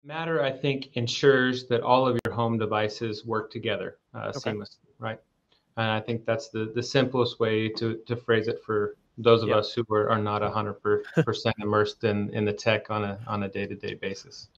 Matter, I think, ensures that all of your home devices work together Okay. seamlessly, right? And I think that's the simplest way to phrase it for those of Yeah. us who are not 100% immersed in the tech on a day-to-day basis.